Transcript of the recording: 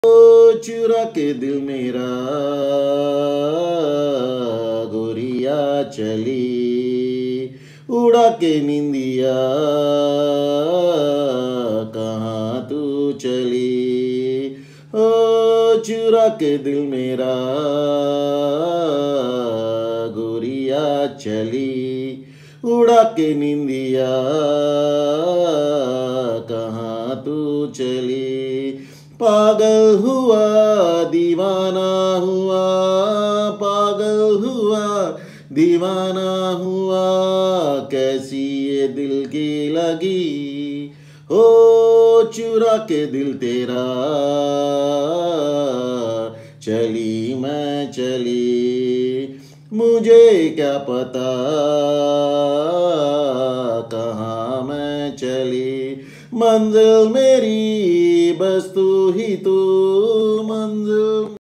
चुरा के दिल मेरा गोरिया चली, उड़ा के निंदिया कहाँ तू चली। ओ चुरा के दिल मेरा गोरिया चली, उड़ा के निंदिया कहाँ तू चली। पागल हुआ दीवाना हुआ, पागल हुआ दीवाना हुआ, कैसी ये दिल की लगी। हो चुरा के दिल तेरा चली मैं चली, मुझे क्या पता कहाँ मैं चली। मंजिल मेरी बस तू ही तू, मंजिल